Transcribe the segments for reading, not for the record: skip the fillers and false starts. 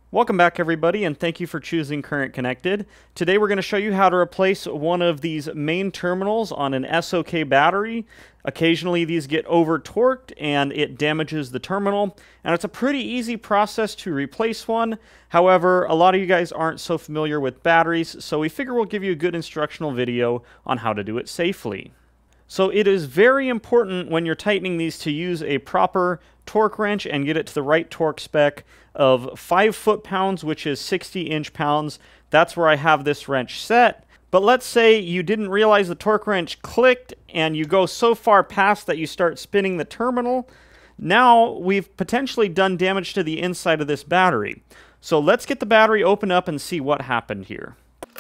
Welcome back everybody, and thank you for choosing Current Connected. Today we're going to show you how to replace one of these main terminals on an SOK battery. Occasionally these get over torqued and it damages the terminal, and it's a pretty easy process to replace one. However, a lot of you guys aren't so familiar with batteries, so we figure we'll give you a good instructional video on how to do it safely. So it is very important when you're tightening these to use a proper torque wrench and get it to the right torque spec of 5 foot-pounds, which is 60 inch-pounds. That's where I have this wrench set. But let's say you didn't realize the torque wrench clicked and you go so far past that you start spinning the terminal. Now we've potentially done damage to the inside of this battery. So let's get the battery opened up and see what happened here.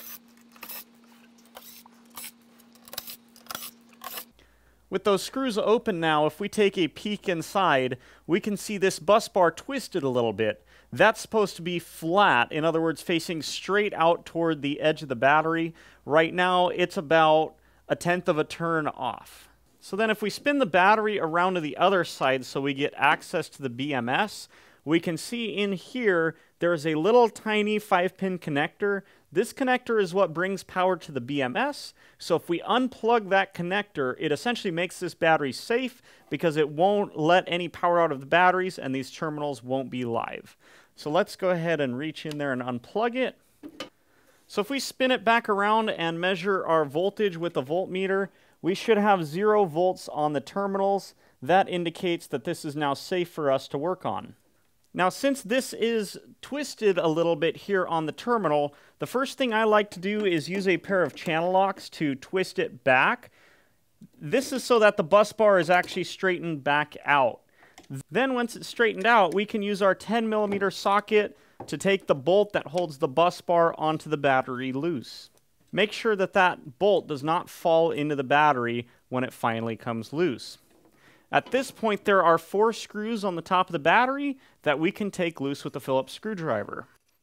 With those screws open now, if we take a peek inside, we can see this bus bar twisted a little bit. That's supposed to be flat, in other words, facing straight out toward the edge of the battery. Right now, it's about 1/10 of a turn off. So then if we spin the battery around to the other side so we get access to the BMS, we can see in here there is a little tiny 5-pin connector. This connector is what brings power to the BMS. So if we unplug that connector, it essentially makes this battery safe because it won't let any power out of the batteries and these terminals won't be live. So let's go ahead and reach in there and unplug it. So if we spin it back around and measure our voltage with the voltmeter, we should have 0 volts on the terminals. That indicates that this is now safe for us to work on. Now, since this is twisted a little bit here on the terminal, the first thing I like to do is use a pair of channel locks to twist it back. This is so that the bus bar is actually straightened back out. Then once it's straightened out, we can use our 10mm socket to take the bolt that holds the bus bar onto the battery loose. Make sure that that bolt does not fall into the battery when it finally comes loose. At this point, there are 4 screws on the top of the battery that we can take loose with a Phillips screwdriver.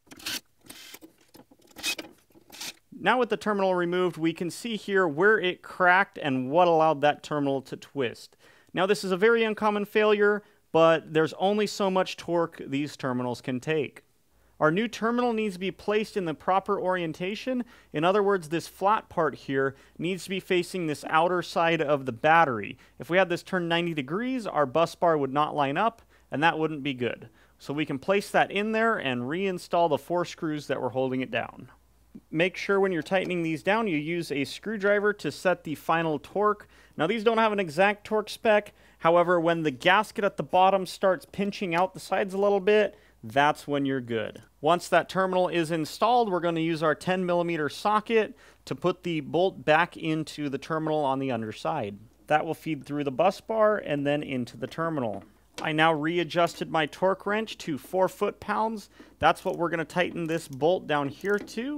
Now with the terminal removed, we can see here where it cracked and what allowed that terminal to twist. Now this is a very uncommon failure, but there's only so much torque these terminals can take. Our new terminal needs to be placed in the proper orientation. In other words, this flat part here needs to be facing this outer side of the battery. If we had this turned 90 degrees, our bus bar would not line up, and that wouldn't be good. So we can place that in there and reinstall the 4 screws that were holding it down. Make sure when you're tightening these down, you use a screwdriver to set the final torque. Now these don't have an exact torque spec. However, when the gasket at the bottom starts pinching out the sides a little bit, that's when you're good. Once that terminal is installed, we're going to use our 10mm socket to put the bolt back into the terminal on the underside. That will feed through the bus bar and then into the terminal. I now readjusted my torque wrench to 4 foot-pounds. That's what we're going to tighten this bolt down here to.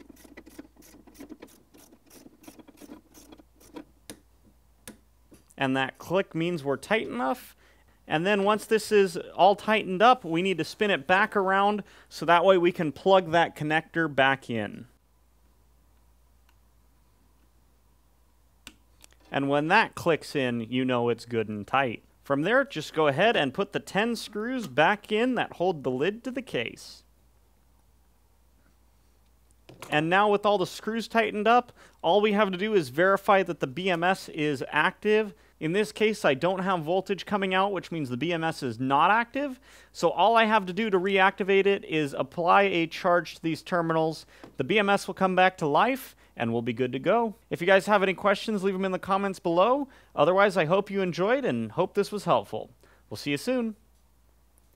And that click means we're tight enough. And then once this is all tightened up, we need to spin it back around so that way we can plug that connector back in. And when that clicks in, you know it's good and tight. From there, just go ahead and put the 10 screws back in that hold the lid to the case. And now with all the screws tightened up, all we have to do is verify that the BMS is active. In this case, I don't have voltage coming out, which means the BMS is not active. So all I have to do to reactivate it is apply a charge to these terminals. The BMS will come back to life, and we'll be good to go. If you guys have any questions, leave them in the comments below. Otherwise, I hope you enjoyed and hope this was helpful. We'll see you soon.